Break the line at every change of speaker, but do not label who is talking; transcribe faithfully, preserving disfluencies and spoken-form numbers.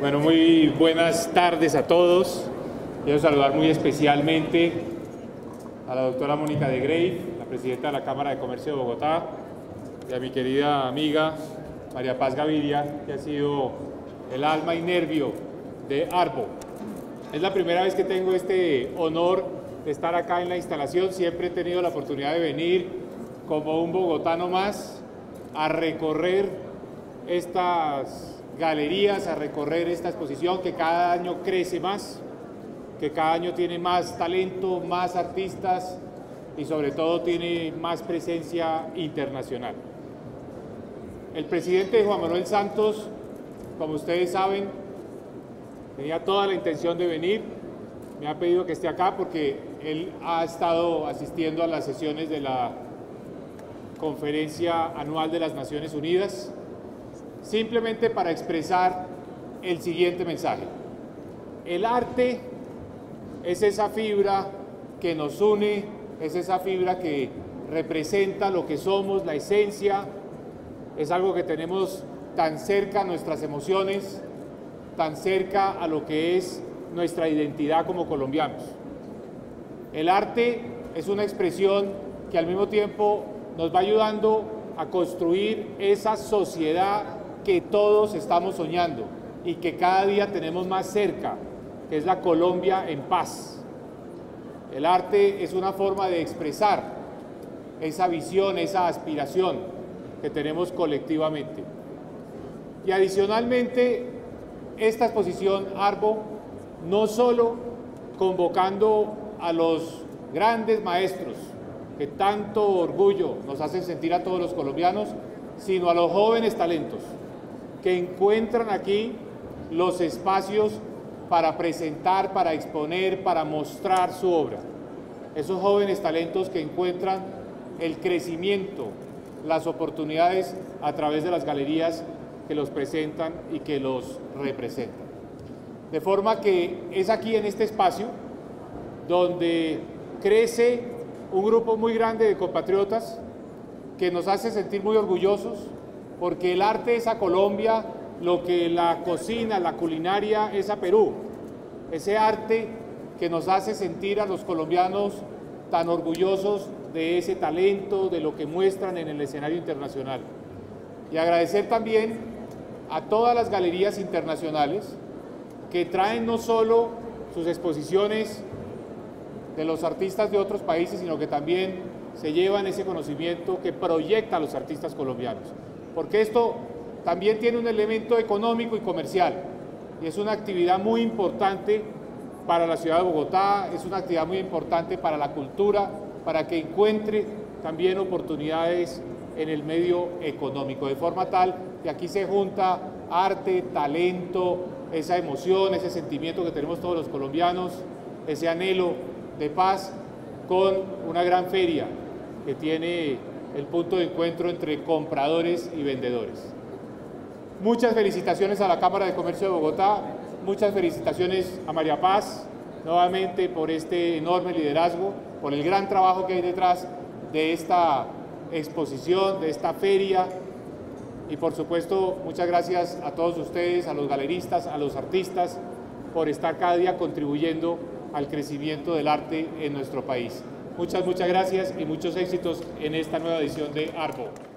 Bueno, muy buenas tardes a todos. Quiero saludar muy especialmente a la doctora Mónica de Grey, la presidenta de la Cámara de Comercio de Bogotá, y a mi querida amiga María Paz Gaviria, que ha sido el alma y nervio de Arbo. Es la primera vez que tengo este honor de estar acá en la instalación. Siempre he tenido la oportunidad de venir como un bogotano más a recorrer estas galerías, a recorrer esta exposición que cada año crece más, que cada año tiene más talento, más artistas y sobre todo tiene más presencia internacional. El presidente Juan Manuel Santos, como ustedes saben, tenía toda la intención de venir. Me ha pedido que esté acá porque él ha estado asistiendo a las sesiones de la Conferencia Anual de las Naciones Unidas, simplemente para expresar el siguiente mensaje. El arte es esa fibra que nos une, es esa fibra que representa lo que somos, la esencia, es algo que tenemos tan cerca a nuestras emociones, tan cerca a lo que es nuestra identidad como colombianos. El arte es una expresión que al mismo tiempo nos va ayudando a construir esa sociedad que todos estamos soñando y que cada día tenemos más cerca, que es la Colombia en paz. El arte es una forma de expresar esa visión, esa aspiración que tenemos colectivamente. Y adicionalmente, esta exposición Arbo, no solo convocando a los grandes maestros que tanto orgullo nos hacen sentir a todos los colombianos, sino a los jóvenes talentos que encuentran aquí los espacios para presentar, para exponer, para mostrar su obra. Esos jóvenes talentos que encuentran el crecimiento, las oportunidades a través de las galerías que los presentan y que los representan. De forma que es aquí en este espacio donde crece un grupo muy grande de compatriotas que nos hace sentir muy orgullosos, porque el arte es a Colombia lo que la cocina, la culinaria es a Perú. Ese arte que nos hace sentir a los colombianos tan orgullosos de ese talento, de lo que muestran en el escenario internacional. Y agradecer también a todas las galerías internacionales que traen no solo sus exposiciones de los artistas de otros países, sino que también se llevan ese conocimiento que proyecta a los artistas colombianos. Porque esto también tiene un elemento económico y comercial, y es una actividad muy importante para la ciudad de Bogotá, es una actividad muy importante para la cultura, para que encuentre también oportunidades en el medio económico, de forma tal que aquí se junta arte, talento, esa emoción, ese sentimiento que tenemos todos los colombianos, ese anhelo de paz, con una gran feria que tiene el punto de encuentro entre compradores y vendedores. Muchas felicitaciones a la Cámara de Comercio de Bogotá, muchas felicitaciones a María Paz, nuevamente por este enorme liderazgo, por el gran trabajo que hay detrás de esta exposición, de esta feria, y por supuesto muchas gracias a todos ustedes, a los galeristas, a los artistas, por estar cada día contribuyendo al crecimiento del arte en nuestro país. Muchas, muchas gracias y muchos éxitos en esta nueva edición de Arbo.